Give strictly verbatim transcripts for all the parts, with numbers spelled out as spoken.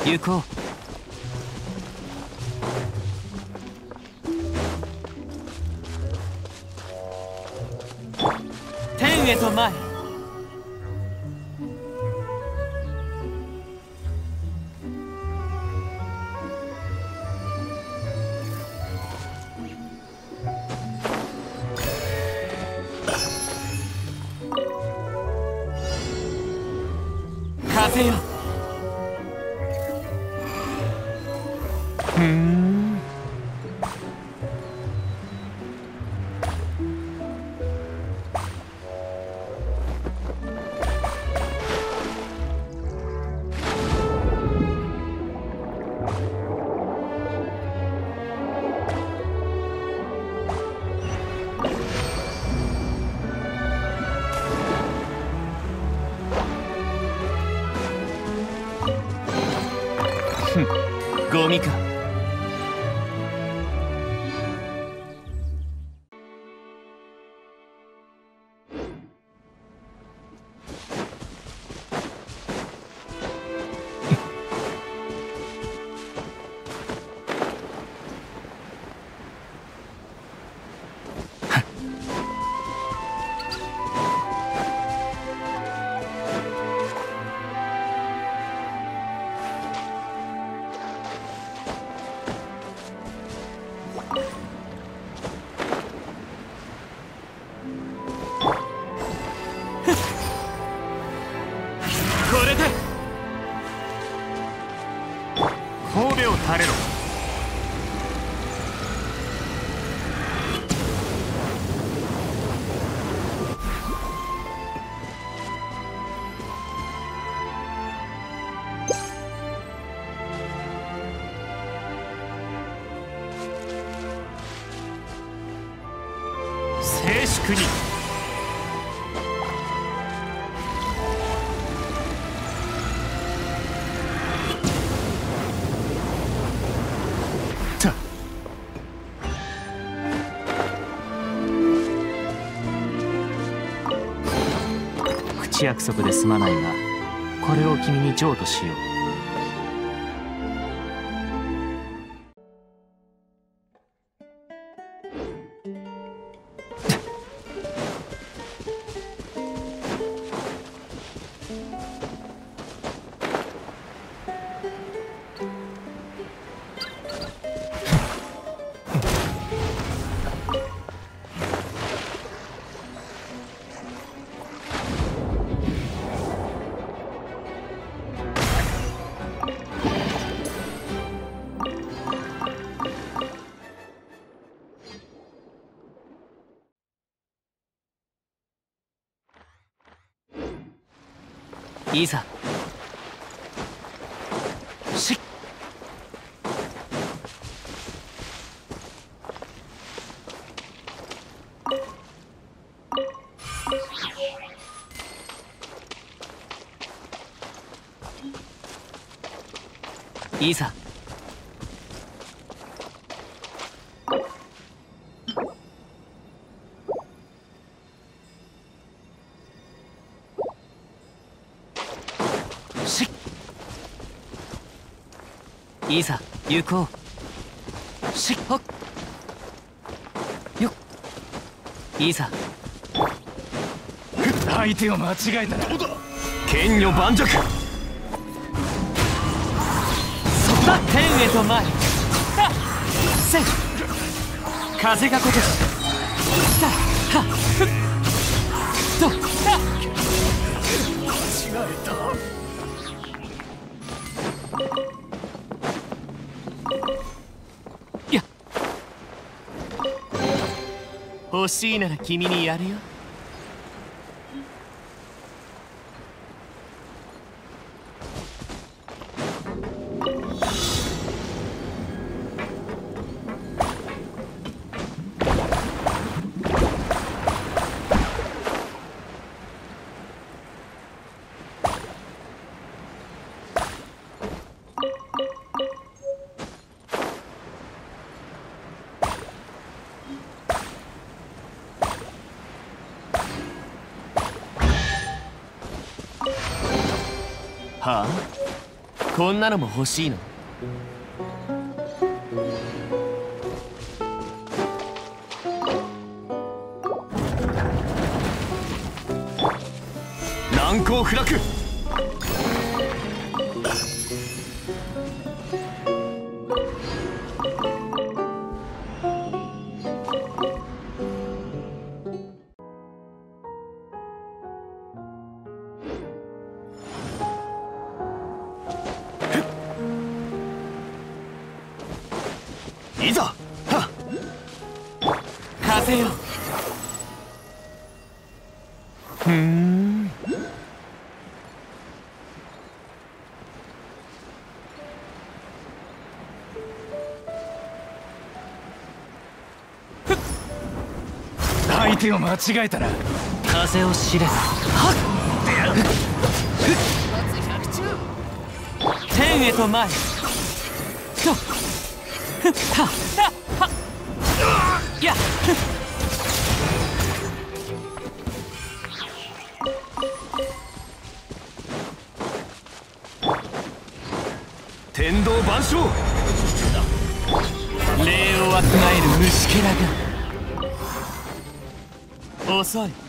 行こう。天へと前。風よ。ふん。ゴミか。これで神戸を垂れろ。静粛に。口約束ですまないが、これを君に譲渡しよう。いざ。しっ。いざ。いざ行こう。しっほっよっ。いざ。相手を間違えたらどうだ。剣女盤石。そこだ。天へと前。せん風がこけし。さはっふっとは間違えた。欲しいなら君にやるよ。はあ、 こんなのも欲しいの？難攻不落。いざ、はっ、風よ。ふーん。 相手を間違えたな。 風を知れ。はっ、天へと前。とふっはっはっやっ天道万象。 礼をわきまえる虫けらが遅い。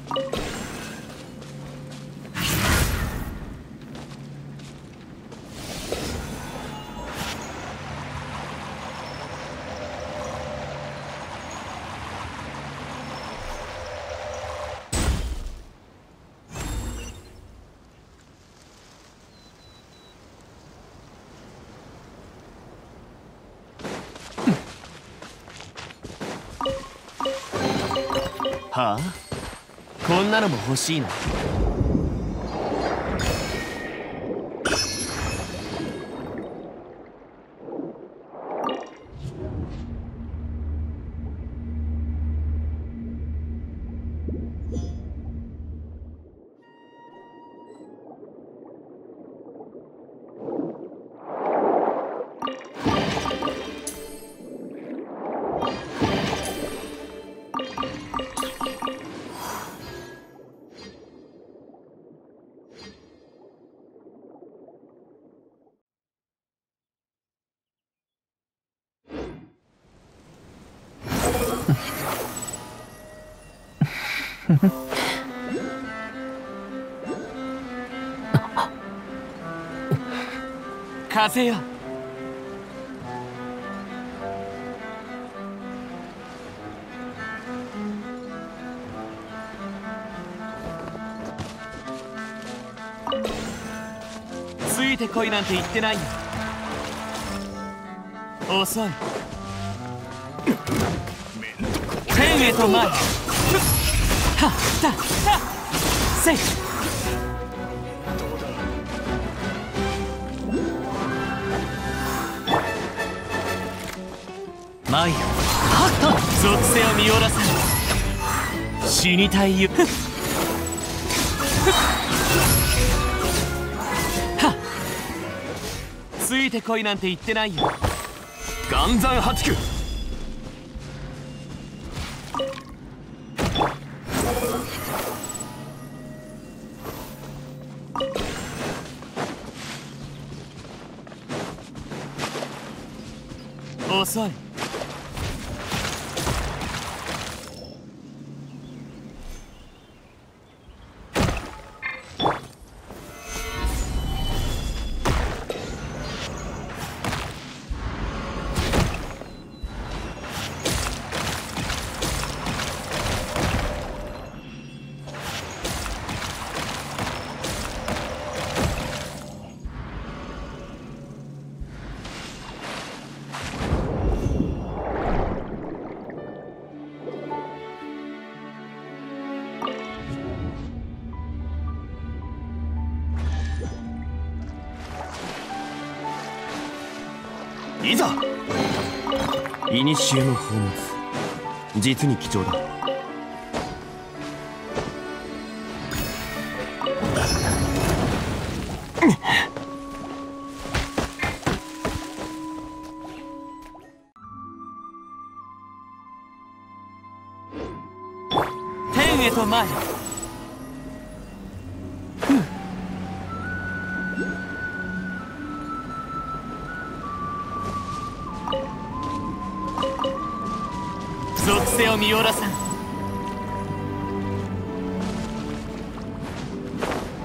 はあ、こんなのも欲しいな。風よ。ついてこいなんて言ってないよ。遅い。天へと前。はっだはっせい。前よ。はっと属性を見下ろさん。死にたいよ。はっついてこいなんて言ってないよ。 岩山八九。 遅い。 いざ。 古の宝物、実に貴重だ。 天へと前。 属性を見下ろさん。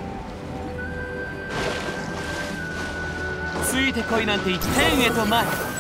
ついてこいなんて言って天へと参る。